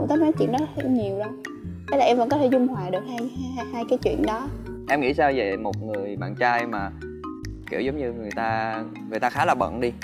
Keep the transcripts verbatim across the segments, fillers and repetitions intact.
không thích nói chuyện đó nhiều đâu. Thế là em vẫn có thể dung hòa được hai, hai, hai cái chuyện đó. Em nghĩ sao về một người bạn trai mà kiểu giống như người ta người ta khá là bận đi,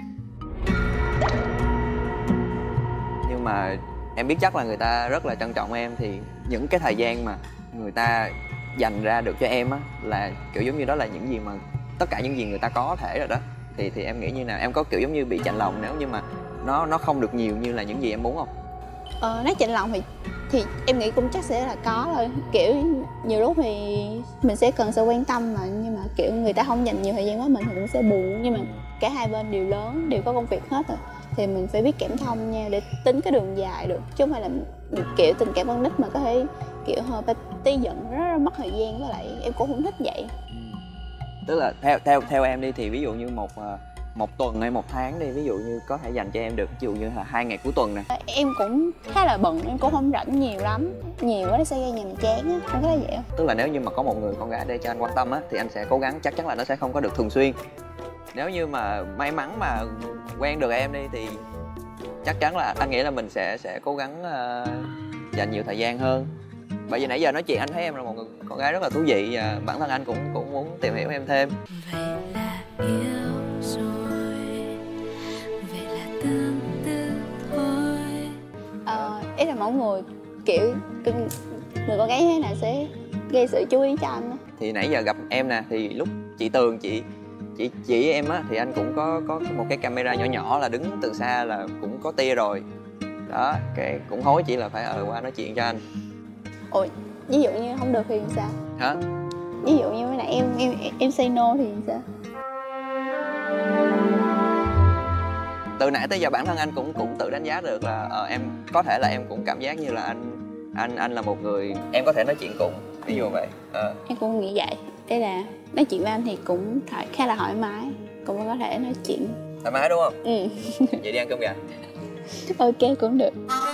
nhưng mà em biết chắc là người ta rất là trân trọng em, thì những cái thời gian mà người ta dành ra được cho em á là kiểu giống như đó là những gì mà tất cả những gì người ta có thể rồi đó, thì thì em nghĩ như nào? Em có kiểu giống như bị chạnh lòng nếu như mà nó nó không được nhiều như là những gì em muốn không? Ờ, nói chạnh lòng thì thì em nghĩ cũng chắc sẽ là có thôi. Kiểu nhiều lúc thì mình sẽ cần sự quan tâm mà, nhưng mà kiểu người ta không dành nhiều thời gian với mình thì cũng sẽ buồn. Nhưng mà cả hai bên đều lớn, đều có công việc hết rồi, thì mình phải biết cảm thông nhau để tính cái đường dài được, chứ không phải là kiểu tình cảm con nít mà có thể kiểu hơi phải tí giận, rất là mất thời gian. Với lại em cũng không thích vậy. Tức là theo theo theo em đi thì ví dụ như một một tuần hay một tháng đi, ví dụ như có thể dành cho em được ví dụ như là hai ngày cuối tuần nè. Em cũng khá là bận, em cũng không rảnh nhiều lắm, nhiều quá nó sẽ gây nhà mình chán á, không có vậy không? Tức là nếu như mà có một người con gái để cho anh quan tâm á thì anh sẽ cố gắng, chắc chắn là nó sẽ không có được thường xuyên. Nếu như mà may mắn mà quen được em đi thì chắc chắn là anh nghĩ là mình sẽ sẽ cố gắng uh, dành nhiều thời gian hơn. Bởi vì nãy giờ nói chuyện anh thấy em là một người con gái rất là thú vị, và bản thân anh cũng cũng muốn tìm hiểu em thêm. Vậy là yêu rồi, vậy là tương tư thôi. Ờ, ý là mỗi người kiểu người con gái thế nào sẽ gây sự chú ý cho anh. Thì nãy giờ gặp em nè, thì lúc chị Tường chị chị chỉ em á thì anh cũng có có một cái camera nhỏ nhỏ là đứng từ xa là cũng có tia rồi đó, cái cũng hối chị là phải ờ qua nói chuyện cho anh. Ủa, ví dụ như không được thì sao? Hả? Ví dụ như là em em em say no thì sao? Từ nãy tới giờ bản thân anh cũng cũng tự đánh giá được là ờ, em có thể là em cũng cảm giác như là anh anh anh là một người em có thể nói chuyện cùng, ví dụ vậy. Ờ. Em cũng nghĩ vậy. Đây là nói chuyện với anh thì cũng thoải, khá là thoải mái, cũng có thể nói chuyện Thoải mái đúng không? Ừ. Vậy đi ăn cơm gà. Ok, cũng được.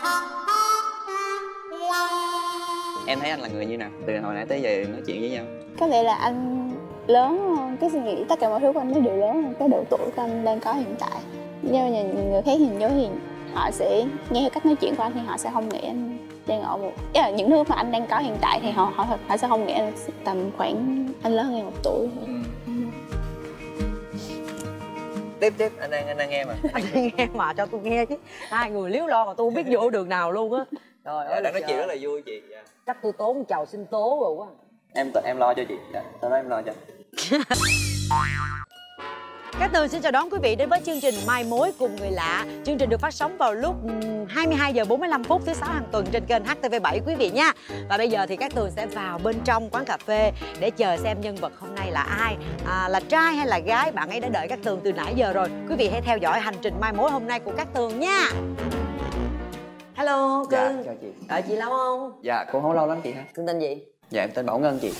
Em thấy anh là người như nào? Từ hồi nãy tới giờ nói chuyện với nhau. Có lẽ là anh lớn hơn, cái suy nghĩ tất cả mọi thứ của anh nó đều lớn hơn cái độ tuổi của anh đang có hiện tại. Nhưng mà người khác nhìn vô thì họ sẽ nghe cách nói chuyện của anh thì họ sẽ không nghĩ anh đang ở một, ý là những thứ mà anh đang có hiện tại thì họ họ họ sẽ không nghĩ anh tầm khoảng anh lớn hơn một tuổi. Ừ. Tiếp tiếp anh đang anh đang nghe mà. Anh đang nghe mà cho tôi nghe chứ. Hai người liếu lo mà tôi không biết vô đường nào luôn á. Trời ơi. Đang nói chuyện rất là vui chị. Dạ. Chắc tôi tốn chầu sinh tố rồi quá. Em em lo cho chị. Dạ. Tao nói em lo cho. Cát Tường xin chào đón quý vị đến với chương trình Mai Mối cùng người lạ. Chương trình được phát sóng vào lúc hai mươi hai giờ bốn mươi lăm phút thứ sáu hàng tuần trên kênh H T V bảy quý vị nha. Và bây giờ thì Cát Tường sẽ vào bên trong quán cà phê để chờ xem nhân vật hôm nay là ai, à, là trai hay là gái. Bạn ấy đã đợi Cát Tường từ nãy giờ rồi. Quý vị hãy theo dõi hành trình Mai Mối hôm nay của Cát Tường nha. Hello cưng. Dạ, chào chị. Đợi chị lâu không? Dạ, cũng không lâu lắm chị hả? Cưng tên gì? Dạ, em tên Bảo Ngân chị.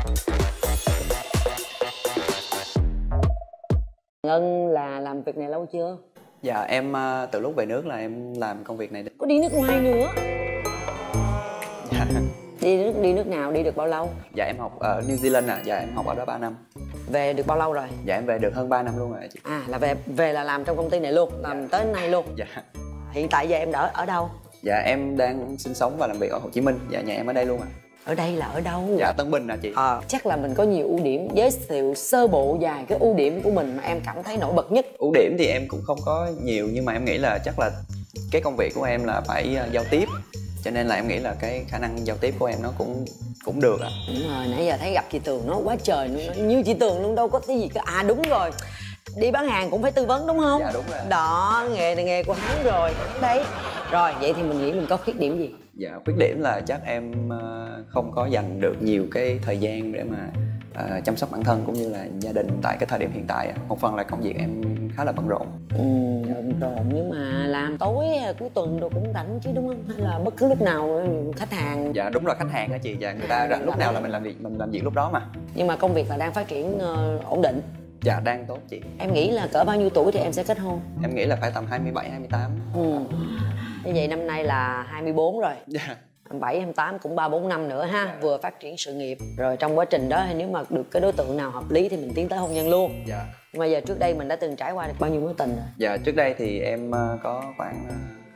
Ngân là làm việc này lâu chưa? Dạ, em uh, từ lúc về nước là em làm công việc này. Có đi nước ngoài nữa? Dạ. Đi nước đi nước nào? Đi được bao lâu? Dạ, em học ở New Zealand à. Dạ, em học ở đó ba năm. Về được bao lâu rồi? Dạ, em về được hơn ba năm luôn rồi chị. À, là về về là làm trong công ty này luôn, làm dạ. tới nay luôn. Dạ. Hiện tại giờ em đã ở đâu? Dạ, em đang sinh sống và làm việc ở Hồ Chí Minh. Dạ, nhà em ở đây luôn à. Ở đây là ở đâu? Dạ, Tân Bình à chị. À, chắc là mình có nhiều ưu điểm, giới thiệu sơ bộ vài cái ưu điểm của mình mà em cảm thấy nổi bật nhất. Ưu điểm thì em cũng không có nhiều, nhưng mà em nghĩ là chắc là cái công việc của em là phải uh, giao tiếp, cho nên là em nghĩ là cái khả năng giao tiếp của em nó cũng cũng được ạ. À. Đúng rồi, nãy giờ thấy gặp chị Tường nó quá trời luôn, nó như chị Tường luôn, đâu có cái gì cả. À đúng rồi, đi bán hàng cũng phải tư vấn đúng không? Dạ đúng rồi. Đó, nghề này nghề của hắn rồi, đấy. Rồi, vậy thì mình nghĩ mình có khuyết điểm gì? Dạ, khuyết điểm là chắc em uh, không có dành được nhiều cái thời gian để mà uh, chăm sóc bản thân cũng như là gia đình tại cái thời điểm hiện tại. Một phần là công việc em khá là bận rộn. Ừ, bận rộn nhưng mà làm tối cuối tuần đồ cũng rảnh chứ đúng không? Hay là bất cứ lúc nào khách hàng? Dạ đúng là khách hàng đó chị, và người ta rảnh lúc nào là mình làm việc mình làm việc lúc đó mà. Nhưng mà công việc là đang phát triển uh, ổn định. Dạ đang tốt chị. Em nghĩ là cỡ bao nhiêu tuổi thì em sẽ kết hôn? Em nghĩ là phải tầm hai mươi bảy, hai mươi tám. Ừ. Như vậy năm nay là hai mươi bốn rồi. Dạ. hai mươi bảy, hai mươi tám cũng ba bốn năm nữa ha. Dạ. Vừa phát triển sự nghiệp. Rồi trong quá trình đó nếu mà được cái đối tượng nào hợp lý thì mình tiến tới hôn nhân luôn. Dạ. Nhưng mà giờ trước đây mình đã từng trải qua được bao nhiêu mối tình rồi? Dạ trước đây thì em có khoảng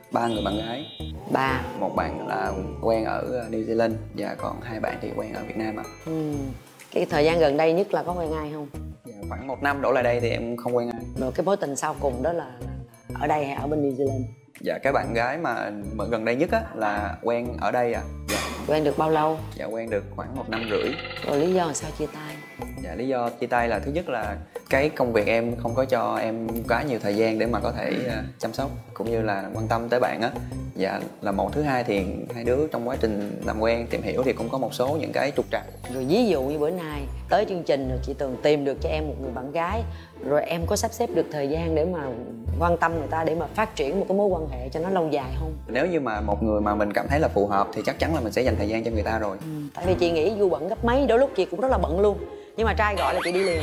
ba người bạn gái. Ba. Một bạn là quen ở New Zealand và còn hai bạn thì quen ở Việt Nam ạ. Ừ. Cái thời gian gần đây nhất là có quen ai không? Dạ, khoảng một năm đổ lại đây thì em không quen ai. Rồi cái mối tình sau cùng đó là, là ở đây hay ở bên New Zealand? Dạ, cái bạn gái mà, mà gần đây nhất á là quen ở đây ạ. À. Dạ. Quen được bao lâu? Dạ, quen được khoảng một năm rưỡi. Rồi lý do là sao chia tay? Dạ, lý do chia tay là thứ nhất là cái công việc em không có cho em quá nhiều thời gian để mà có thể uh, chăm sóc cũng như là quan tâm tới bạn á. Dạ, là một. Thứ hai thì hai đứa trong quá trình làm quen tìm hiểu thì cũng có một số những cái trục trặc. Rồi ví dụ như bữa nay tới chương trình rồi chị Tường tìm được cho em một người bạn gái, rồi em có sắp xếp được thời gian để mà quan tâm người ta để mà phát triển một cái mối quan hệ cho nó lâu dài không? Nếu như mà một người mà mình cảm thấy là phù hợp thì chắc chắn là mình sẽ dành thời gian cho người ta rồi. Ừ, tại vì chị nghĩ dù bận gấp mấy đôi lúc chị cũng rất là bận luôn, nhưng mà trai gọi là chị đi liền.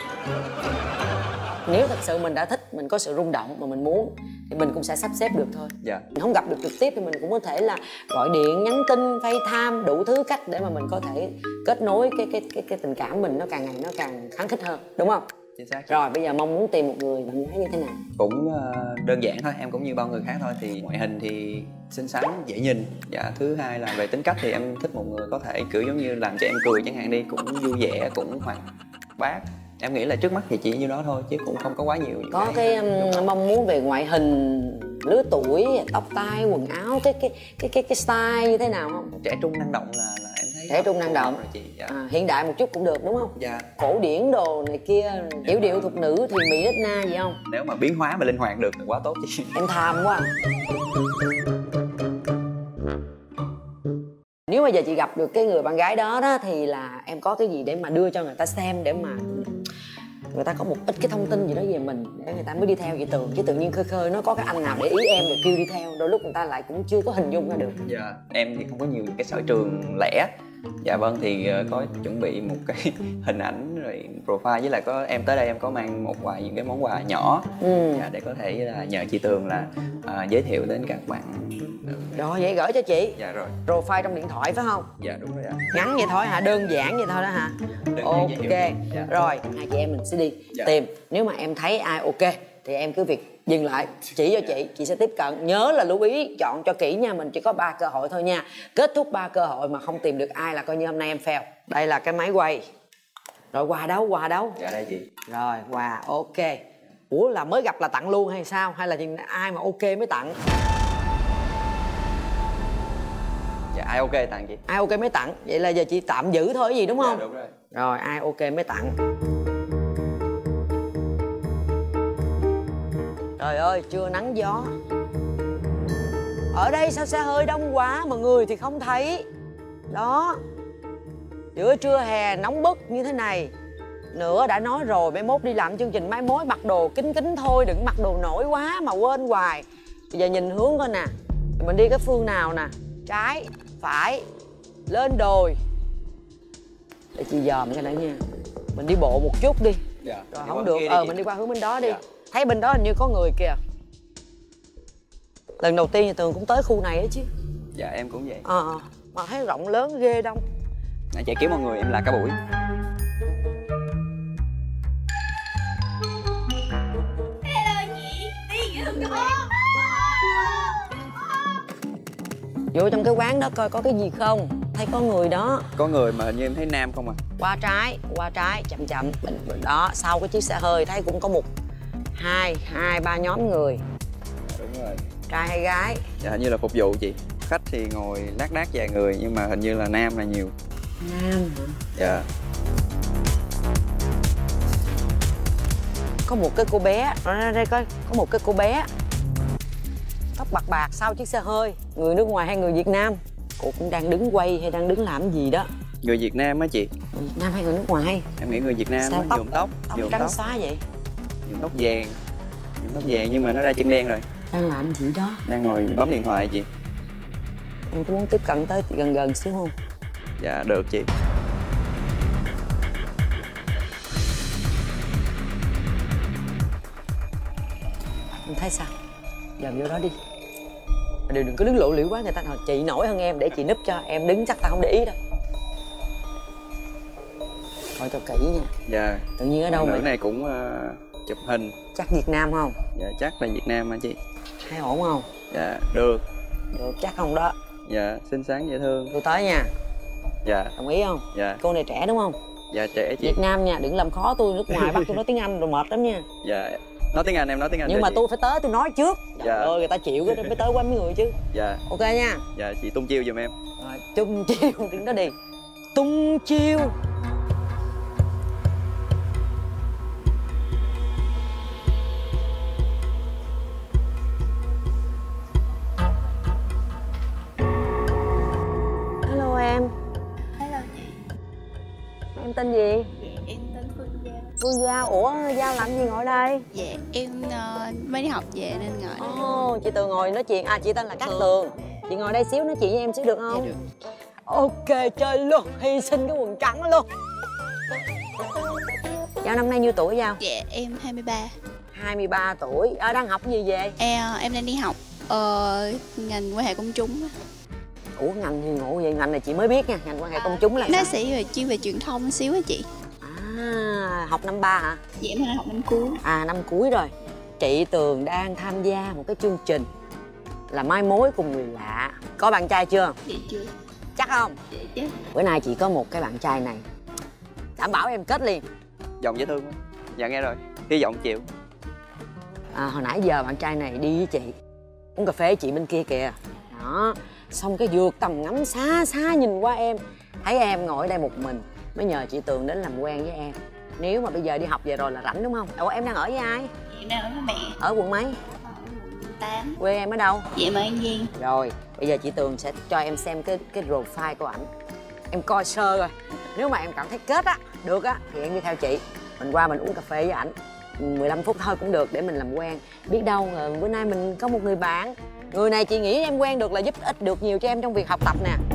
Nếu thật sự mình đã thích, mình có sự rung động mà mình muốn thì mình cũng sẽ sắp xếp được thôi. Dạ. Mình không gặp được trực tiếp thì mình cũng có thể là gọi điện, nhắn tin, FaceTime, đủ thứ cách để mà mình có thể kết nối cái cái cái cái tình cảm mình nó càng ngày nó càng khăng khít hơn, đúng không? Chính xác. Rồi bây giờ mong muốn tìm một người bạn gái như thế nào? Cũng uh, đơn giản thôi, em cũng như bao người khác thôi. Thì ngoại hình thì xinh xắn, dễ nhìn. Dạ, thứ hai là về tính cách thì em thích một người có thể kiểu giống như làm cho em cười chẳng hạn đi, cũng vui vẻ, cũng hoạt bát. Em nghĩ là trước mắt thì chỉ như đó thôi chứ cũng không có quá nhiều. Có cái, cái um, mong muốn về ngoại hình, lứa tuổi, tóc tai, quần áo, cái cái cái cái cái style như thế nào không? Trẻ trung năng động là, là em thấy. Trẻ trung năng động. Rồi chị. Dạ. À, hiện đại một chút cũng được đúng không? Dạ. Cổ điển đồ này kia, yểu điệu thục nữ thì mỹ nết na gì không? Nếu mà biến hóa mà linh hoạt được thì quá tốt chị. Em tham quá. Nếu mà giờ chị gặp được cái người bạn gái đó đó thì là em có cái gì để mà đưa cho người ta xem để mà người ta có một ít cái thông tin gì đó về mình để người ta mới đi theo chị Tường, chứ tự nhiên khơi khơi nó có cái anh nào để ý em rồi kêu đi theo, đôi lúc người ta lại cũng chưa có hình dung ra được. Dạ, em thì không có nhiều cái sở trường lẻ. Dạ vâng, thì có chuẩn bị một cái hình ảnh rồi profile, với lại có em tới đây em có mang một vài những cái món quà nhỏ. Ừ. Dạ, để có thể là nhờ chị Tường là à, giới thiệu đến các bạn. Rồi vậy gửi cho chị. Dạ rồi. Profile trong điện thoại phải không? Dạ đúng rồi ạ. Ngắn vậy thôi hả? Đơn giản vậy thôi đó hả? Đơn ok. Dạ. Rồi hai chị em mình sẽ đi dạ. tìm. Nếu mà em thấy ai ok thì em cứ việc dừng lại chỉ cho chị, chị sẽ tiếp cận. Nhớ là lưu ý chọn cho kỹ nha, mình chỉ có ba cơ hội thôi nha. Kết thúc ba cơ hội mà không tìm được ai là coi như hôm nay em fail. Đây là cái máy quay. Rồi quà đâu, quà đâu? Dạ đây chị. Rồi quà ok. Ủa là mới gặp là tặng luôn hay sao? Hay là ai mà ok mới tặng? Dạ ai ok tặng chị. Ai ok mới tặng. Vậy là giờ chị tạm giữ thôi gì đúng không? Dạ đúng rồi. Rồi ai ok mới tặng. Trời ơi trưa nắng gió. Ở đây sao xe hơi đông quá mà người thì không thấy. Đó. Giữa trưa hè nóng bức như thế này. Nữa đã nói rồi, mai mốt đi làm chương trình mai mối mặc đồ kín kín thôi, đừng mặc đồ nổi quá mà quên hoài. Bây giờ nhìn hướng coi nè. Mình đi cái phương nào nè? Trái, phải, lên đồi. Để chị dòm cái này nha. Mình đi bộ một chút đi. Dạ. Rồi không được, ờ mình đi qua hướng bên đó đi. Dạ. Thấy bên đó hình như có người kìa. Lần đầu tiên thì Tường cũng tới khu này ấy chứ. Dạ em cũng vậy. Ờ, à, mà thấy rộng lớn ghê đông. Nãy chạy kiếm mọi người em là cả buổi. Hello chị, đi gì không Vô trong cái quán đó coi có cái gì không. Thấy có người đó. Có người mà hình như em thấy nam không à. Qua trái, qua trái, chậm chậm. Đó, sau cái chiếc xe hơi thấy cũng có một hai, hai, ba nhóm người. Đúng rồi. Trai hay gái? Dạ hình như là phục vụ chị. Khách thì ngồi lác đác vài người nhưng mà hình như là nam là nhiều. Nam hả? Dạ. Có một cái cô bé, ra đây coi, có một cái cô bé tóc bạc bạc sau chiếc xe hơi. Người nước ngoài hay người Việt Nam? Cô cũng đang đứng quay hay đang đứng làm gì đó. Người Việt Nam á chị. Người Việt Nam hay người nước ngoài? Em nghĩ người Việt Nam sao á, tóc, nhuộm tóc. Tóc nhuộm trắng tóc. xóa vậy? Nhuộm tóc vàng. Nhuộm tóc vàng nhưng mà nó ra chân đen rồi. Đang làm gì đó? Đang ngồi bấm điện thoại chị. Em có muốn tiếp cận tới gần gần xíu không? Dạ được chị. Em thấy sao? Dòm vô đó đi. Đừng, đừng có đứng lộ liễu quá, người ta nói chị nổi hơn em để chị núp cho. Em đứng chắc ta không để ý đâu. Coi cho kỹ nha. Dạ. Tự nhiên ở đâu mà mà này cũng uh, chụp hình. Chắc Việt Nam không? Dạ chắc là Việt Nam hả chị. Thấy ổn không? Dạ được. Được chắc không đó? Dạ xinh xắn dễ thương. Tôi tới nha. Dạ. Đồng ý không? Dạ. Cô này trẻ đúng không? Dạ trẻ chị. Việt Nam nha, đừng làm khó tôi nước ngoài bắt tôi nói tiếng Anh rồi mệt lắm nha. Dạ nói tiếng Anh, em nói tiếng Anh. Nhưng mà chị. tôi phải tới tôi nói trước. Trời Dạ. ơi người ta chịu cái phải tới qua mấy người chứ. Dạ. Ok nha. Dạ chị tung chiêu giùm em. Rồi, tung chiêu tiếng đó đi. Tung chiêu. Hello em. Hello chị. Em tên gì? Dạ em tên Phương Giao. Phương Giao. Ủa Giao làm gì ngồi đây? Dạ em uh, mới đi học về nên ngồi đây. Ồ, chị Tường ngồi nói chuyện. À chị tên là Cát Tường. Chị ngồi đây xíu nói chuyện với em xíu được không? Dạ được. Ok chơi luôn, hy sinh cái quần trắng luôn. Giao năm nay nhiêu tuổi Giao? Dạ em hai mươi ba. hai mươi ba tuổi. Ở đang học cái gì về? Em, em đang đi học uh, ngành quan hệ công chúng. Ủa ngành gì ngộ vậy? Ngành này chị mới biết nha, ngành quan hệ công chúng là Nó sao? sẽ về chuyên về truyền thông xíu á chị. À, học năm ba hả? Dạ em đang học năm cuối. À năm cuối rồi. Chị Tường đang tham gia một cái chương trình là mai mối cùng người lạ. Có bạn trai chưa? Dạ chưa. Chắc không? Dạ chứ. Bữa nay chị có một cái bạn trai này, đảm bảo em kết liền. Giọng dễ thương quá. Dạ nghe rồi, hy vọng chịu. À, hồi nãy giờ bạn trai này đi với chị uống cà phê với chị bên kia kìa. Đó, xong cái vượt tầm ngắm xa xa nhìn qua em, thấy em ngồi ở đây một mình, mới nhờ chị Tường đến làm quen với em. Nếu mà bây giờ đi học về rồi là rảnh đúng không? Ủa em đang ở với ai? Dạ em đang ở với mẹ. Ở quận mấy? Ở quận tám. Quê em ở đâu? Dạ em ở An Giang. Rồi, bây giờ chị Tường sẽ cho em xem cái cái profile của ảnh. Em coi sơ rồi. Nếu mà em cảm thấy kết á, được á, thì em đi theo chị. Mình qua mình uống cà phê với ảnh mười lăm phút thôi cũng được để mình làm quen. Biết đâu rồi bữa nay mình có một người bạn. Người này chị nghĩ em quen được là giúp ích được nhiều cho em trong việc học tập nè.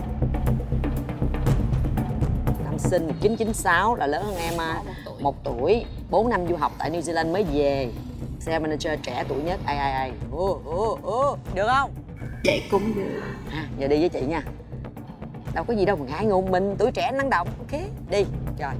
Năm sinh một chín chín sáu là lớn hơn em một tuổi. bốn năm du học tại New Zealand mới về. Sales manager trẻ tuổi nhất. Ai ai ai. Ồ, ồ, ồ. Được không? Dạ cũng được. À, giờ đi với chị nha. Đâu có gì đâu mà ngại ngùng, mình tuổi trẻ năng động. Ok, đi. Rồi.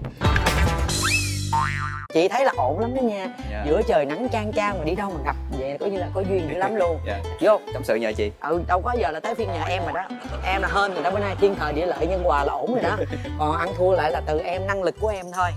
Chị thấy là ổn lắm đó nha. Dạ. Giữa trời nắng chang chang mà đi đâu mà gặp vậy là coi như là có duyên dữ lắm luôn. Dạ. Vô. Tâm sự nhờ chị. Ừ, đâu có giờ là tới phiên nhà em rồi đó. Em là hên rồi đó, bữa nay thiên thời địa lợi nhân hòa là ổn rồi đó. Còn ăn thua lại là từ em, năng lực của em thôi.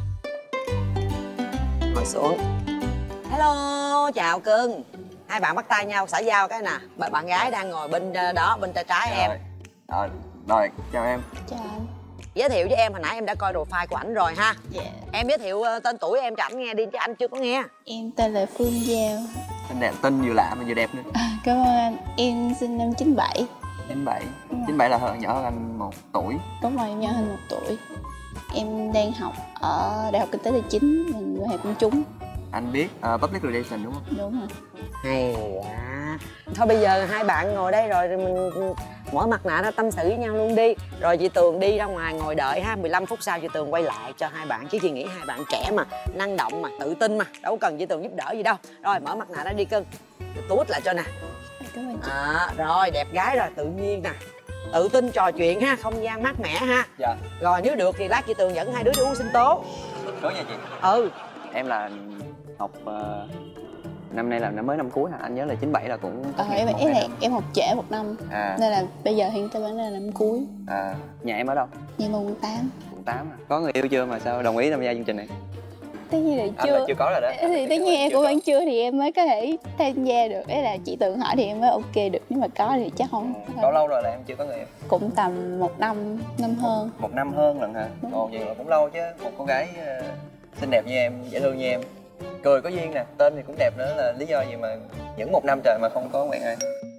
Ngồi xuống. Hello, chào cưng. Hai bạn bắt tay nhau, xã giao cái nè. Bạn, bạn gái đang ngồi bên đó, bên tay trái em. Rồi. Rồi, chào em. Chào anh. Giới thiệu với em, hồi nãy em đã coi profile của ảnh rồi ha. Dạ. Em giới thiệu tên tuổi em cho ảnh nghe đi chứ anh chưa có nghe. Em tên là Phương Giao. Tên đẹp, tên vừa lạ mà vừa đẹp nữa. À, cảm ơn anh. Em sinh năm chín bảy. chín bảy. chín bảy là hơn nhỏ hơn anh một tuổi. Đúng rồi, em nhỏ hơn một tuổi. Em đang học ở Đại học Kinh tế Tài chính, ngành quan hệ công chúng. Anh biết uh, Public Relation đúng không? Đúng rồi. Hay quá. Thôi bây giờ hai bạn ngồi đây rồi, rồi mình mở mặt nạ ra tâm sự với nhau luôn đi. Rồi chị Tường đi ra ngoài ngồi đợi ha. mười lăm phút sau chị Tường quay lại cho hai bạn. Chứ chị nghĩ hai bạn trẻ mà, năng động mà, tự tin mà, đâu cần chị Tường giúp đỡ gì đâu. Rồi mở mặt nạ ra đi cưng. Tút lại cho nè. Cảm ơn chị. À, rồi đẹp gái rồi, tự nhiên nè. Tự tin trò chuyện ha, không gian mát mẻ ha. Dạ. Rồi nếu được thì lát chị Tường dẫn hai đứa đi uống sinh tố. Có nha chị. Ừ. Em là học uh, năm nay là năm mới năm cuối hả? Anh nhớ là chín bảy là cũng Ờ, em, một em, năm. là, em học trễ một năm. À. Nên là bây giờ hiện tại vẫn là năm cuối. À, nhà em ở đâu? Nhà em ở quận tám. Quận tám à? Có người yêu chưa mà sao đồng ý tham gia chương trình này? Tất nhiên là Anh chưa. là chưa có rồi đó. Thì tất nhiên em cũng vẫn chưa thì em mới có thể tham gia được. Đấy là chị Tường hỏi thì em mới ok được. Nếu mà có thì chắc không. Bao lâu rồi là em chưa có người yêu? Cũng tầm một năm, năm hơn. Một năm hơn lần hả? Ồ vậy là cũng lâu chứ. Một cô gái uh, xinh đẹp như em, dễ thương như em, cười có duyên nè, tên thì cũng đẹp nữa, là lý do gì mà những một năm trời mà không có quen ai?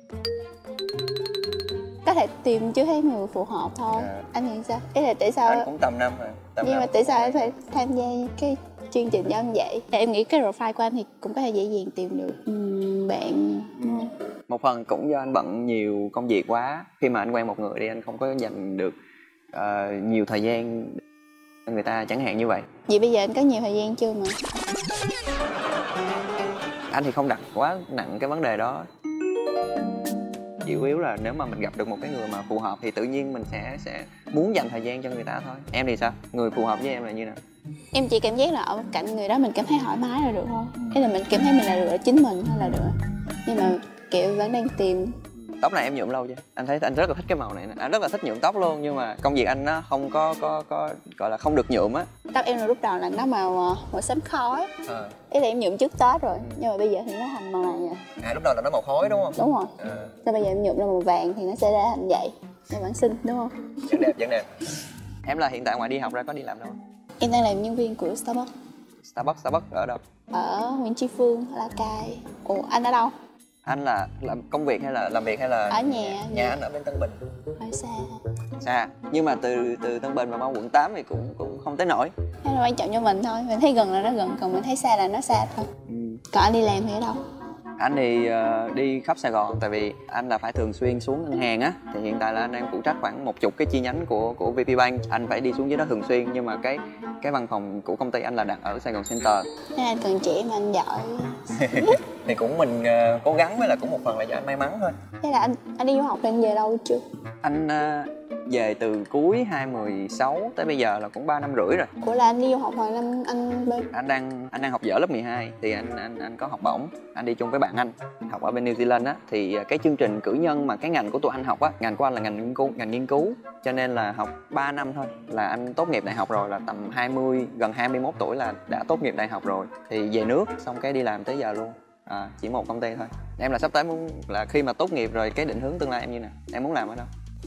Có thể tìm chưa thấy người phù hợp thôi. À. Anh nghĩ sao? Ý là tại sao? Anh cũng tầm năm rồi. Tầm Nhưng năm. mà tại sao em phải tham gia cái chương trình giống như vậy? Em nghĩ cái profile của anh thì cũng có thể dễ dàng tìm được uhm, bạn. Ừ. Một phần cũng do anh bận nhiều công việc quá. Khi mà anh quen một người thì anh không có dành được uh, nhiều thời gian cho người ta, chẳng hạn như vậy. Vậy bây giờ anh có nhiều thời gian chưa mà? Anh thì không đặt quá nặng cái vấn đề đó. Chủ yếu là nếu mà mình gặp được một cái người mà phù hợp thì tự nhiên mình sẽ sẽ muốn dành thời gian cho người ta thôi. Em thì sao? Người phù hợp với em là như nào? Em chỉ cảm giác là ở cạnh người đó mình cảm thấy thoải mái là được thôi. Ý là mình cảm thấy mình là được ở chính mình thôi là được. Nhưng mà kiểu vẫn đang tìm Tóc này em nhuộm lâu chưa? Anh thấy anh rất là thích cái màu này nè. Anh rất là thích nhuộm tóc luôn, nhưng mà công việc anh nó không có có có gọi là không được nhuộm á. Tóc em là lúc đầu là nó màu màu xám khói. Ờ. Ý là em nhuộm trước Tết rồi, nhưng mà bây giờ thì nó thành màu này rồi. À lúc đầu là nó màu khói đúng không? Đúng rồi. À. Rồi bây giờ em nhuộm ra màu vàng thì nó sẽ ra thành vậy. Em bản sinh đúng không? Vẫn đẹp, vẫn đẹp. Em là hiện tại ngoài đi học ra có đi làm đâu? Em đang làm nhân viên của Starbucks. Starbucks, Starbucks ở đâu? Ở Nguyễn Tri Phương, ở La Cai. Ủa anh ở đâu? Anh là làm công việc hay là làm việc hay là Ở nhà. Nhà anh ở bên Tân Bình. Ở xa. Xa. Nhưng mà từ từ Tân Bình mà mau quận tám thì cũng cũng không tới nổi. Thế là quan trọng cho mình thôi. Mình thấy gần là nó gần, còn mình thấy xa là nó xa thôi. Ừ. Còn anh đi làm thì ở đâu? Anh thì uh, đi khắp Sài Gòn, tại vì anh là phải thường xuyên xuống ngân hàng á, thì hiện tại là anh đang phụ trách khoảng một chục cái chi nhánh của của vê pê Bank. Anh phải đi xuống dưới đó thường xuyên, nhưng mà cái cái văn phòng của công ty anh là đặt ở Sài Gòn Center. Nên anh còn trẻ mà anh giỏi. Thì cũng mình uh, cố gắng, với là cũng một phần là do anh may mắn thôi. Thế là anh anh đi du học đang về đâu chưa? Anh uh, về từ cuối hai mười sáu tới bây giờ là cũng ba năm rưỡi rồi. Ủa là anh đi du học hồi năm anh bên... Anh đang anh đang học dở lớp mười hai thì anh anh anh có học bổng. Anh đi chung với bạn anh học ở bên New Zealand á, thì cái chương trình cử nhân mà cái ngành của tụi anh học á, ngành của anh là ngành nghiên cứu, ngành nghiên cứu, cho nên là học ba năm thôi là anh tốt nghiệp đại học rồi, là tầm hai mươi gần hai mươi mốt tuổi là đã tốt nghiệp đại học rồi, thì về nước xong cái đi làm tới giờ luôn. À, chỉ một công ty thôi. Em là sắp tới muốn là khi mà tốt nghiệp rồi cái định hướng tương lai em như nào? Em muốn làm ở đâu?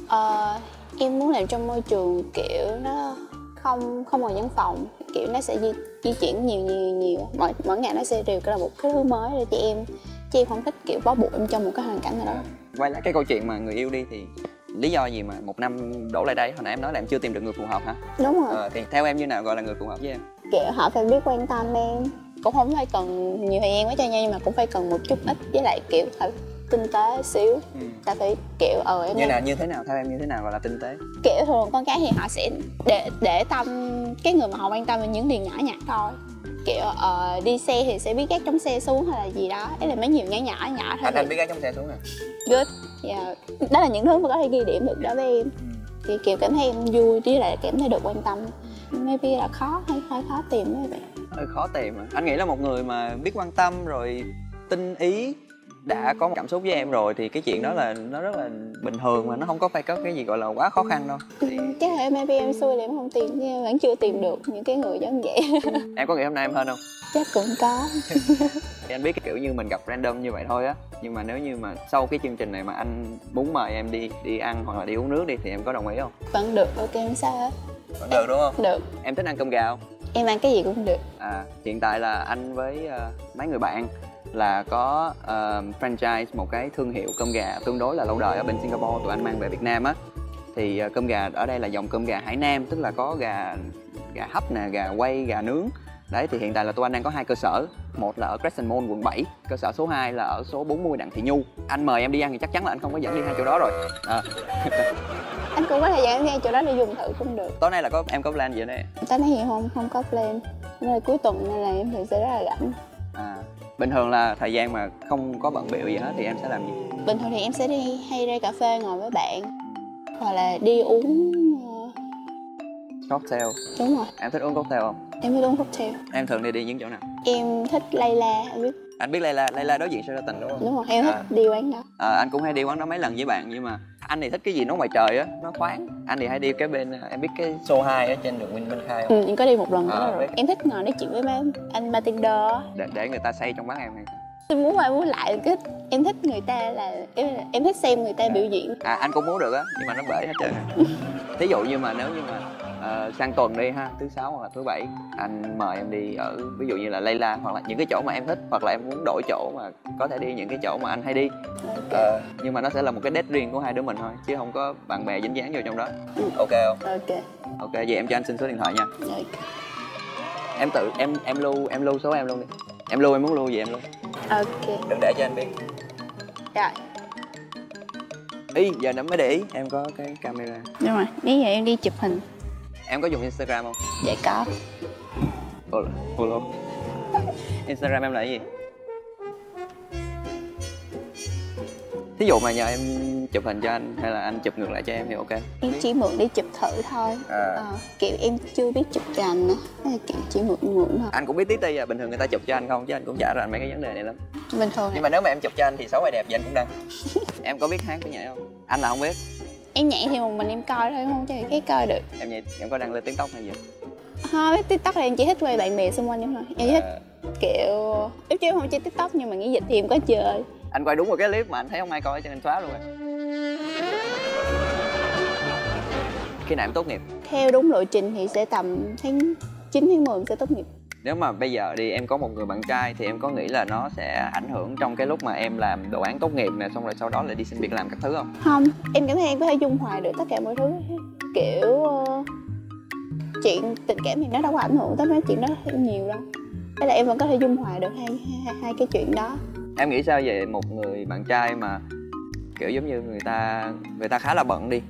Ờ, em muốn làm trong môi trường kiểu nó không không ngồi văn phòng, kiểu nó sẽ di, di chuyển nhiều nhiều nhiều mỗi mỗi ngày nó sẽ đều có là một cái thứ mới để chị em chị em không thích kiểu bó buộc em trong một cái hoàn cảnh nào đó. Quay lại cái câu chuyện mà người yêu đi thì lý do gì mà một năm đổ lại đây? Hồi nãy em nói là em chưa tìm được người phù hợp hả? Đúng rồi. Ờ, thì theo em như nào gọi là người phù hợp với em? Kiểu họ phải biết quan tâm em, cũng không phải cần nhiều thời gian quá cho nhau, nhưng mà cũng phải cần một chút ít, với lại kiểu phải tinh tế xíu. Ừ. Ta phải kiểu ờ em như nào như thế nào theo em như thế nào gọi là tinh tế? Kiểu thường con cái thì họ sẽ để để tâm cái người mà họ quan tâm về những điều nhỏ nhặt thôi. Kiểu ờ, đi xe thì sẽ biết gác chống xe xuống hay là gì đó, đấy là mấy nhiều nhỏ nhỏ nhỏ thôi. Anh anh biết gác chống xe xuống à? Good. Yeah. Đó là những thứ mà có thể ghi điểm được đối với em. Ừ. Thì kiểu cảm thấy em vui, với lại cảm thấy được quan tâm. Maybe là khó, hơi hơi khó tìm mấy bạn. Hơi khó tìm à? Anh nghĩ là một người mà biết quan tâm rồi tinh ý, đã có một cảm xúc với em rồi thì cái chuyện đó là nó rất là bình thường, mà nó không có phải có cái gì gọi là quá khó khăn đâu. Thì... chắc là maybe em xui là em không tìm, nhưng vẫn chưa tìm được những cái người giống vậy. Em có nghĩ hôm nay em hơn không? Chắc cũng có. Thì anh biết cái kiểu như mình gặp random như vậy thôi á, nhưng mà nếu như mà sau cái chương trình này mà anh muốn mời em đi đi ăn hoặc là đi uống nước đi thì em có đồng ý không? Vẫn được, ok không sao hết. Vẫn được đúng không? Được. Em thích ăn cơm gà không? Em ăn cái gì cũng được. À, hiện tại là anh với uh, mấy người bạn là có uh, franchise một cái thương hiệu cơm gà tương đối là lâu đời ở bên Singapore, tụi anh mang về Việt Nam á. Thì uh, cơm gà ở đây là dòng cơm gà Hải Nam, tức là có gà gà hấp nè, gà quay, gà nướng. Đấy, thì hiện tại là tụi anh đang có hai cơ sở, một là ở Crescent Mall quận bảy, cơ sở số hai là ở số bốn mươi Đặng Thị Nhu. Anh mời em đi ăn thì chắc chắn là anh không có dẫn đi hai chỗ đó rồi. À. Anh cũng có thể dẫn em đi hai chỗ đó để dùng thử cũng được. Tối nay là có em có plan gì ở đây? Tối nay thì không không có plan, nên là cuối tuần nên là em thì sẽ rất là rảnh. À, bình thường là thời gian mà không có bận bịu gì hết thì em sẽ làm gì? Bình thường thì em sẽ đi hay ra cà phê ngồi với bạn, hoặc là đi uống cocktail. Đúng rồi. Em thích uống cocktail không? Em thích uống cocktail. Em thường đi đi những chỗ nào? Em thích Layla, anh biết. Anh biết Layla, Layla đối diện Sheraton đúng không? Đúng rồi, em thích à. đi quán đó. À, anh cũng hay đi quán đó mấy lần với bạn, nhưng mà anh thì thích cái gì nó ngoài trời á, nó thoáng. Anh thì hay đi cái bên, em biết cái số hai ở trên đường Minh Minh Khai không? Ừ, em có đi một lần đó à, rồi. Em thích ngồi nói chuyện với mấy anh bartender. Để, để người ta say trong quán em hay em muốn qua muốn lại cái em thích người ta là em, em thích xem người ta biểu diễn. À, anh cũng muốn được á, nhưng mà nó bể hết trơn. Thí dụ như mà nếu như mà uh, sang tuần đi ha, thứ sáu hoặc là thứ bảy, anh mời em đi ở ví dụ như là Layla, hoặc là những cái chỗ mà em thích, hoặc là em muốn đổi chỗ mà có thể đi những cái chỗ mà anh hay đi. Okay. Uh, nhưng mà nó sẽ là một cái date riêng của hai đứa mình thôi, chứ không có bạn bè dính dáng vô trong đó. Ừ. Ok không? Ok. Ok, vậy em cho anh xin số điện thoại nha. Okay. Em tự em em lưu em lưu số em luôn đi. Em lưu em muốn lưu gì em lưu. Ok. Đừng để cho anh biết. Rồi. Ý, giờ nó mới để ý, em có cái camera. Đúng rồi, nếu giờ em đi chụp hình. Em có dùng Instagram không? Dạ có. Follow, follow. Instagram em là cái gì? Thí dụ mà nhờ em chụp hình cho anh hay là anh chụp ngược lại cho em thì ok. Em chỉ mượn đi chụp thử thôi. À. À, kiểu em chưa biết chụp cho anh á, kiểu chỉ mượn mượn thôi. Anh cũng biết tí ti à, bình thường người ta chụp cho anh không chứ anh cũng trả ra anh mấy cái vấn đề này lắm. Bình thường. Nhưng mà nếu mà em chụp cho anh thì xấu hay đẹp gì anh cũng đăng. Em có biết hát với nhảy không? Anh là không biết. Em nhảy thì một mình em coi thôi, không cho người khác coi được. Em nhảy, em có đăng lên TikTok hay gì? Thôi, TikTok thì em chỉ thích quay bạn bè xung quanh em thôi. Em thích À, kiểu em chứ không chơi TikTok nhưng mà nghĩ dịch thì em có chơi. anh quay đúng một cái clip mà anh thấy không ai coi cho nên xóa luôn rồi. Khi nào em tốt nghiệp? Theo đúng lộ trình thì sẽ tầm tháng chín tháng mười em sẽ tốt nghiệp. Nếu mà bây giờ đi em có một người bạn trai thì em có nghĩ là nó sẽ ảnh hưởng trong cái lúc mà em làm đồ án tốt nghiệp nè, xong rồi sau đó lại đi xin việc làm các thứ không? Không, em cảm thấy em có thể dung hòa được tất cả mọi thứ. Kiểu uh, chuyện tình cảm thì nó đâu có ảnh hưởng tới mấy chuyện đó nhiều đâu. Thế là em vẫn có thể dung hòa được hai, hai, hai cái chuyện đó. Em nghĩ sao về một người bạn trai mà kiểu giống như người ta người ta khá là bận đi,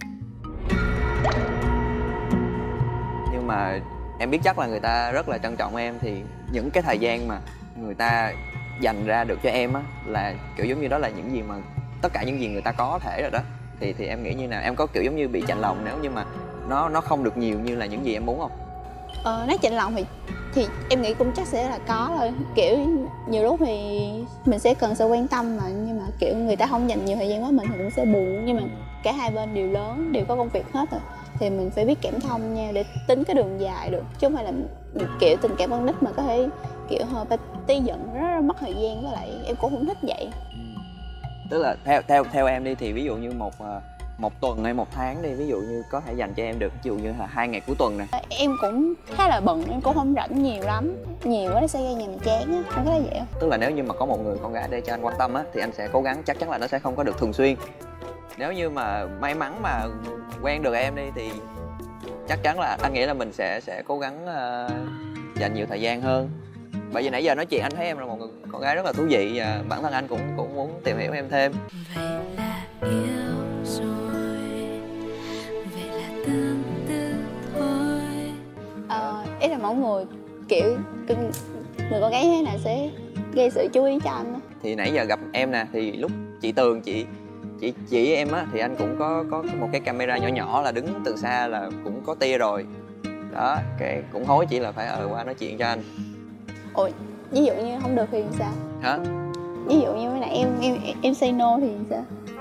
nhưng mà em biết chắc là người ta rất là trân trọng em, thì những cái thời gian mà người ta dành ra được cho em á là kiểu giống như đó là những gì mà tất cả những gì người ta có thể rồi đó, thì thì em nghĩ như nào? Em có kiểu giống như bị chạnh lòng nếu như mà nó nó không được nhiều như là những gì em muốn không? Ờ, nói chạnh lòng thì thì em nghĩ cũng chắc sẽ là có thôi. Kiểu nhiều lúc thì mình sẽ cần sự quan tâm mà, nhưng mà kiểu người ta không dành nhiều thời gian với mình thì cũng sẽ buồn. Nhưng mà cả hai bên đều lớn, đều có công việc hết rồi, thì mình phải biết cảm thông nha để tính cái đường dài được, chứ không phải là kiểu tình cảm con nít mà có thể kiểu hơi phải tí giận, rất, rất mất thời gian. Với lại em cũng không thích vậy. Tức là theo theo theo em đi thì ví dụ như một một tuần hay một tháng đi, ví dụ như có thể dành cho em được ví dụ như là hai ngày cuối tuần nè. Em cũng khá là bận, em cũng không rảnh nhiều lắm, nhiều quá nó sẽ gây nhà mình chán á, không có thấy vậy không? Tức là nếu như mà có một người con gái để cho anh quan tâm á thì anh sẽ cố gắng, chắc chắn là nó sẽ không có được thường xuyên. Nếu như mà may mắn mà quen được em đi thì chắc chắn là anh nghĩ là mình sẽ sẽ cố gắng uh, dành nhiều thời gian hơn. Bởi vì nãy giờ nói chuyện anh thấy em là một người con gái rất là thú vị và bản thân anh cũng cũng muốn tìm hiểu em thêm. Vậy là yêu rồi, vậy là tương tư thôi. Ờ, ý là mỗi người kiểu người con gái thế nào sẽ gây sự chú ý cho anh á. Thì nãy giờ gặp em nè, thì lúc chị Tường chị chị chỉ em á thì anh cũng có có một cái camera nhỏ nhỏ là đứng từ xa là cũng có tia rồi đó, cái cũng hối chị là phải ờ qua nói chuyện cho anh. Ủa, ví dụ như không được thì sao? Hả? Ví dụ như là em em em say no thì sao?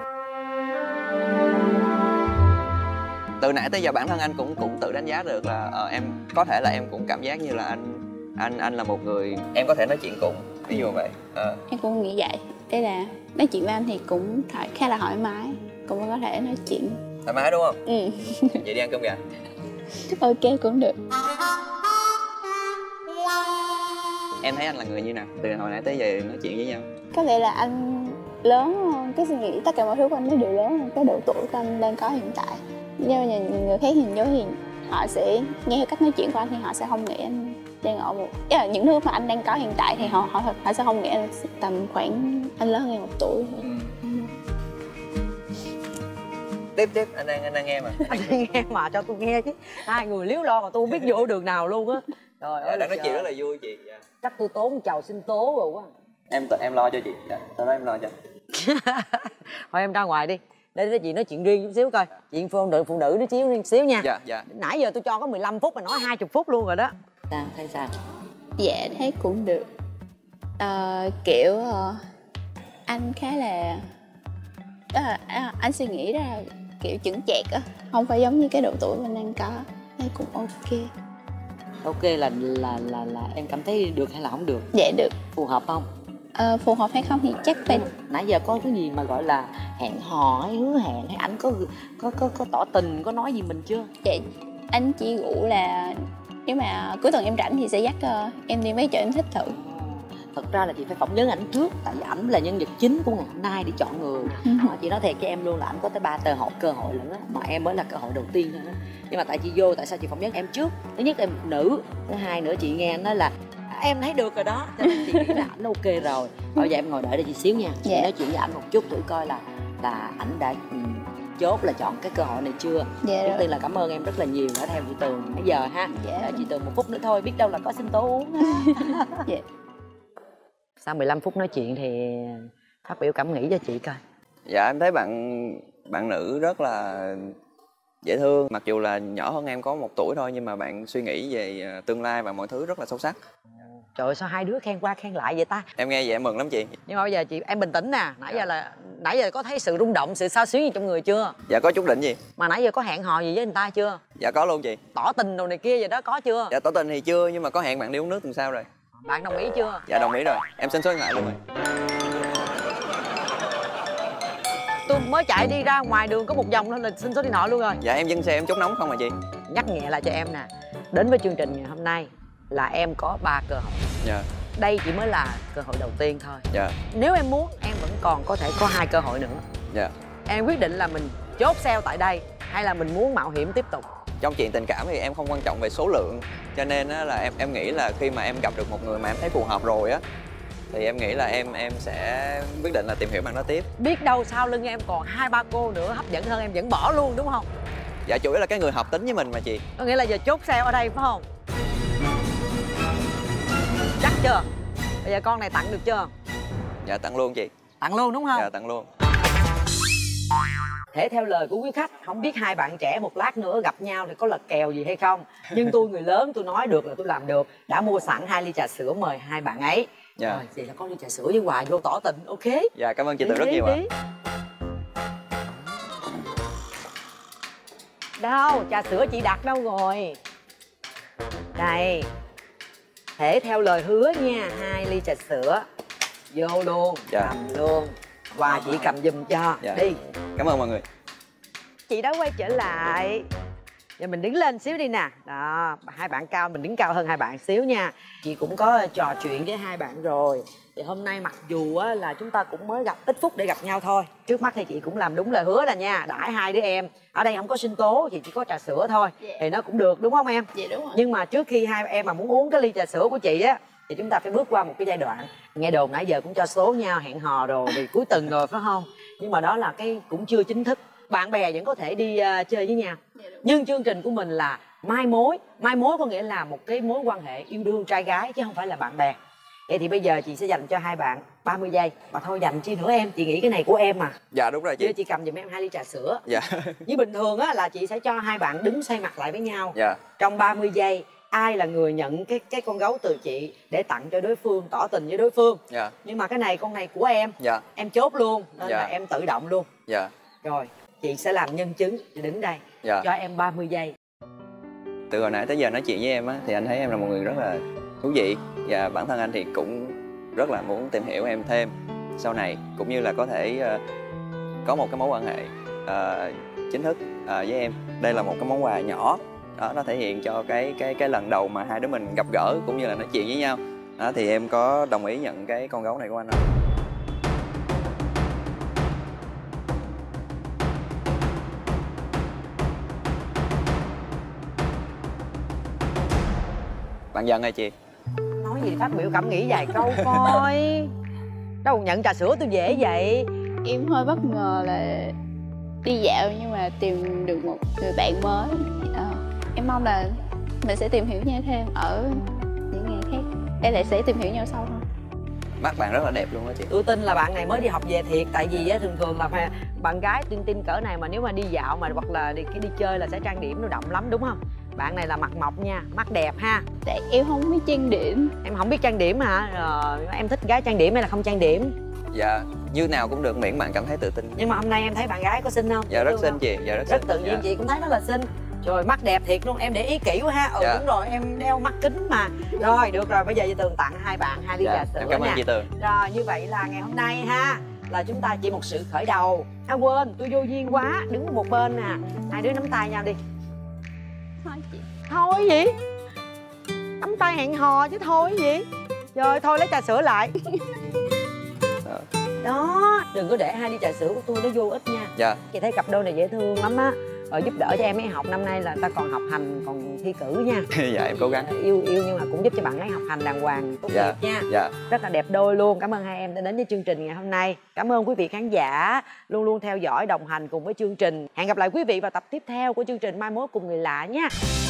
Từ nãy tới giờ bản thân anh cũng cũng tự đánh giá được là ờ, em có thể là em cũng cảm giác như là anh anh anh là một người em có thể nói chuyện cùng, ví dụ vậy. Ờ. Em cũng nghĩ vậy. Đây là nói chuyện với anh thì cũng thoải, khá là thoải mái, cũng có thể nói chuyện. Thoải mái đúng không? Ừ. Vậy đi ăn cơm gà. Ok, cũng được. Em thấy anh là người như nào? Từ hồi nãy tới giờ nói chuyện với nhau. Có thể là anh lớn hơn, cái suy nghĩ tất cả mọi thứ của anh nó đều lớn hơn cái độ tuổi của anh đang có hiện tại. Nhưng mà người khác nhìn vô thì họ sẽ nghe theo cách nói chuyện của anh thì họ sẽ không nghĩ anh đang ở một, ý là những thứ mà anh đang có hiện tại thì họ họ họ sẽ không nghĩ anh tầm khoảng anh lớn hơn em một tuổi. Ừ. Tiếp tiếp anh đang anh đang nghe mà. Anh nghe mà cho tôi nghe chứ, hai người liếu lo mà tôi không biết vô đường nào luôn á. Trời ơi, Đang nói chuyện rất là vui chị. Dạ. chắc tôi tốn chầu sinh tố rồi quá. Em em lo cho chị. Dạ. Sau đó em lo cho. Thôi em ra ngoài đi, để nói chị nói chuyện riêng chút xíu coi. Chuyện phụ nữ phụ nữ nói xíu riêng xíu nha. Dạ dạ. Nãy giờ tôi cho có mười lăm phút mà nói hai mươi phút luôn rồi đó. Sao thấy sao? Dạ thấy cũng được. Ờ, kiểu ờ, anh khá là à, à, anh suy nghĩ ra là kiểu chững chạc á, không phải giống như cái độ tuổi mình đang có. Thấy cũng ok. Ok là là là là em cảm thấy được hay là không được? Dạ được. Phù hợp không? Ờ, phù hợp hay không thì chắc phải. Nãy giờ có cái gì mà gọi là hẹn hò hay hứa hẹn hay anh có có có có tỏ tình, có nói gì mình chưa? Dạ anh chỉ dụ là nếu mà cuối tuần em rảnh thì sẽ dắt uh, em đi mấy chỗ em thích thử. Thật ra là chị phải phỏng vấn ảnh trước, tại vì ảnh là nhân vật chính của ngày hôm nay để chọn người. Ừ. Chị nói thiệt cho em luôn là ảnh có tới ba cơ hội cơ hội lận á, mà em mới là cơ hội đầu tiên thôi đó. Nhưng mà tại chị vô, tại sao chị phỏng vấn em trước? Thứ nhất em phụ nữ, thứ hai nữa chị nghe anh nói là à, em thấy được rồi đó, cho nên chị nghĩ là ảnh ok rồi. Bây giờ em ngồi đợi đây chị xíu nha, chị Dạ. nói chuyện với ảnh một chút thử coi là là ảnh đã um, chốt là chọn cái cơ hội này chưa. Dạ Trước rồi. tiên là cảm ơn em rất là nhiều đã theo chị Tường nãy giờ ha. Dạ. Đợi chị Tường một phút nữa thôi, biết đâu là có sinh tố uống ha. Dạ. Sau mười lăm phút nói chuyện thì phát biểu cảm nghĩ cho chị coi. Dạ em thấy bạn bạn nữ rất là dễ thương, mặc dù là nhỏ hơn em có một tuổi thôi nhưng mà bạn suy nghĩ về tương lai và mọi thứ rất là sâu sắc. Trời ơi, sao hai đứa khen qua khen lại vậy ta? Em nghe vậy em mừng lắm chị. Nhưng mà bây giờ chị em bình tĩnh nè. Nãy giờ là nãy giờ có thấy sự rung động, sự xao xuyến gì trong người chưa? Dạ có chút đỉnh gì. Mà nãy giờ có hẹn hò gì với người ta chưa? Dạ có luôn chị. Tỏ tình đồ này kia vậy đó có chưa? Dạ tỏ tình thì chưa, nhưng mà có hẹn bạn đi uống nước tuần sau rồi. Bạn đồng ý chưa? Dạ đồng ý rồi. Em xin số điện thoại luôn rồi. Tôi mới chạy đi ra ngoài đường có một vòng thôi là xin số điện thoại luôn rồi. Dạ em dừng xe em chốt nóng không mà chị. Nhắc nhẹ lại cho em nè, đến với chương trình ngày hôm nay là em có ba cơ hội. Dạ. Đây chỉ mới là cơ hội đầu tiên thôi. Dạ. Nếu em muốn em vẫn còn có thể có hai cơ hội nữa. Dạ. Em quyết định là mình chốt sale tại đây hay là mình muốn mạo hiểm tiếp tục? Trong chuyện tình cảm thì em không quan trọng về số lượng, cho nên á, là em em nghĩ là khi mà em gặp được một người mà em thấy phù hợp rồi á, thì em nghĩ là em em sẽ quyết định là tìm hiểu bạn đó tiếp. Biết đâu sau lưng em còn hai ba cô nữa hấp dẫn hơn em vẫn bỏ luôn đúng không? Dạ chủ yếu là cái người hợp tính với mình mà chị. Có nghĩa là giờ chốt sale ở đây phải không? Chắc chưa? Bây giờ con này tặng được chưa? Dạ tặng luôn chị. Tặng luôn đúng không? Dạ tặng luôn. Thể theo lời của quý khách, không biết hai bạn trẻ một lát nữa gặp nhau thì có lật kèo gì hay không. Nhưng tôi người lớn tôi nói được là tôi làm được. Đã mua sẵn hai ly trà sữa mời hai bạn ấy. Dạ. Rồi, vậy là có ly trà sữa với quà vô tỏ tình, ok? Dạ cảm ơn chị Tường rất nhiều ạ. Đâu, trà sữa chị đặt đâu rồi? Đây. Thể theo lời hứa nha, hai ly trà sữa. Vô luôn, Dạ. cầm luôn. Quà chị cầm giùm cho, Dạ. đi. Cảm ơn mọi người. Chị đã quay trở lại. Giờ mình đứng lên xíu đi nè. Đó, hai bạn cao, mình đứng cao hơn hai bạn xíu nha. Chị cũng có trò chuyện với hai bạn rồi. Thì hôm nay mặc dù á, là chúng ta cũng mới gặp ít phút để gặp nhau thôi. Trước mắt thì chị cũng làm đúng lời hứa là nha. Đãi hai đứa em. Ở đây không có sinh tố, chị chỉ có trà sữa thôi. Dạ. Thì nó cũng được đúng không em? Dạ đúng rồi. Nhưng mà trước khi hai em mà muốn uống cái ly trà sữa của chị á, thì chúng ta phải bước qua một cái giai đoạn. Nghe đồn nãy giờ cũng cho số nhau, hẹn hò rồi, thì cuối tuần rồi phải không? Nhưng mà đó là cái cũng chưa chính thức. Bạn bè vẫn có thể đi uh, chơi với nhau. Dạ đúng. Nhưng chương trình của mình là mai mối. Mai mối có nghĩa là một cái mối quan hệ yêu đương trai gái chứ không phải là bạn bè. Vậy thì bây giờ chị sẽ dành cho hai bạn ba mươi giây. Mà thôi dành chi nữa em, chị nghĩ cái này của em mà. Dạ đúng rồi chị. Chứ chị cầm giùm em hai ly trà sữa. Dạ. Như bình thường á là chị sẽ cho hai bạn đứng xoay mặt lại với nhau. Dạ. Trong ba mươi giây ai là người nhận cái cái con gấu từ chị để tặng cho đối phương, tỏ tình với đối phương. Dạ. Nhưng mà cái này con này của em. Dạ. Em chốt luôn nên Dạ. là em tự động luôn. Dạ. Rồi chị sẽ làm nhân chứng, chị đứng đây. Dạ. Cho em ba mươi giây. Từ hồi nãy tới giờ nói chuyện với em á, thì anh thấy em là một người rất là thú vị. Và bản thân anh thì cũng rất là muốn tìm hiểu em thêm sau này, cũng như là có thể uh, có một cái mối quan hệ uh, chính thức uh, với em. Đây là một cái món quà nhỏ đó, nó thể hiện cho cái cái cái lần đầu mà hai đứa mình gặp gỡ cũng như là nói chuyện với nhau đó. Thì em có đồng ý nhận cái con gấu này của anh không? Bạn giận hả chị? Nói gì phát biểu cảm nghĩ vài câu coi. Đâu nhận trà sữa tôi dễ vậy. Em hơi bất ngờ là đi dạo nhưng mà tìm được một người bạn mới. Ờ, em mong là mình sẽ tìm hiểu nhau thêm ở những ngày khác. Em lại sẽ tìm hiểu nhau sâu hơn. Mắt bạn rất là đẹp luôn đó chị. Tôi tin là bạn này mới đi học về thiệt. Tại vì á, thường thường là mà bạn gái tin tin cỡ này mà nếu mà đi dạo mà hoặc là đi, cái đi chơi là sẽ trang điểm nó đậm lắm đúng không? Bạn này là mặt mộc nha, mắt đẹp ha. Tại em không biết trang điểm. Em không biết trang điểm hả? Rồi em thích gái trang điểm hay là không trang điểm? Dạ, như nào cũng được miễn bạn cảm thấy tự tin. Nhưng mà hôm nay em thấy bạn gái có xinh không? Dạ rất xinh chị, dạ rất, Rất xinh. tự nhiên Dạ. chị cũng thấy rất là xinh. Rồi mắt đẹp thiệt luôn, em để ý kỹ quá ha. Ừ Dạ. đúng rồi, em đeo mắt kính mà. Rồi được rồi, bây giờ chị Tường tặng hai bạn hai ly Dạ, trà sữa em cảm ơn nè. chị Tường. Rồi như vậy là ngày hôm nay ha là chúng ta chỉ một sự khởi đầu. À quên, tôi vô duyên quá, đứng một bên nè. Hai đứa nắm tay nhau đi. Thôi chị. Thôi gì? Nắm tay hẹn hò chứ thôi gì? Rồi thôi lấy trà sữa lại. Đó, đừng có để hai ly trà sữa của tôi nó vô ích nha. Dạ. Chị thấy cặp đôi này dễ thương lắm á. Rồi giúp đỡ cho em ấy học, năm nay là ta còn học hành, còn thi cử nha. Dạ em cố gắng. Yêu yêu nhưng mà cũng giúp cho bạn ấy học hành đàng hoàng, tốt Dạ. nghiệp nha. Dạ. Rất là đẹp đôi luôn. Cảm ơn hai em đã đến với chương trình ngày hôm nay. Cảm ơn quý vị khán giả luôn luôn theo dõi đồng hành cùng với chương trình. Hẹn gặp lại quý vị vào tập tiếp theo của chương trình Mai Mối Cùng Người Lạ nha.